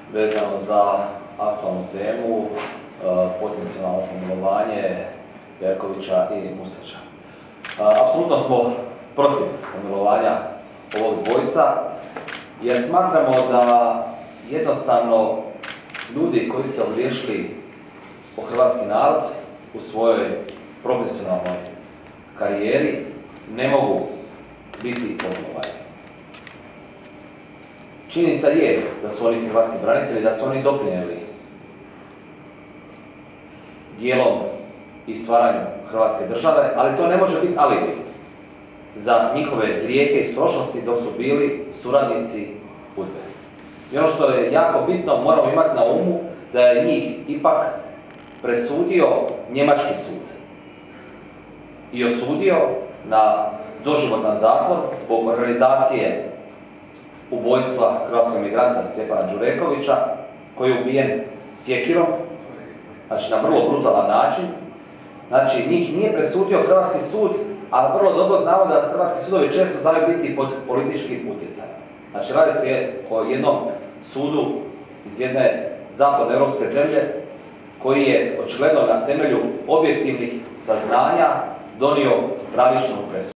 vezano za aktualnu temu, potencijalno pomilovanje Perkovića i Mustača. Apsolutno smo protiv pomilovanja ovog dvojica, jer smatramo da jednostavno ljudi koji se ogriješili o hrvatski narod u svojoj profesionalnoj karijeri ne mogu biti pomilovani. Činjenica je da su oni hrvatski branitelji, da su oni doprinijeli dijelom i stvaranju Hrvatske države, ali to ne može biti alibi za njihove grijehe iz prošlosti dok su bili suradnici UDBE. I ono što je jako bitno, moramo imati na umu da je njih ipak presudio njemački sud i osudio na doživotan zatvor zbog organizacije ubojstva hrvatskog emigranta Stjepana Đurekovića, koji je ubijen sjekirom, znači na vrlo brutalan način. Znači, njih nije presudio hrvatski sud, a vrlo dobro znamo da hrvatski sudovi često znaju biti pod političkim utjecajem. Znači, radi se o jednom sudu iz jedne zapadnoevropske zemlje koji je očigledno na temelju objektivnih saznanja donio pravičnu presudu.